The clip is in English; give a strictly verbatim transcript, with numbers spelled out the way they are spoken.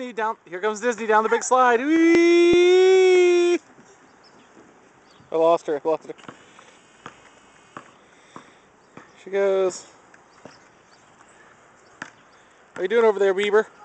Disney down. Here comes Disney down the big slide. Whee! I lost her. I lost her. She goes. What are you doing over there, Weber?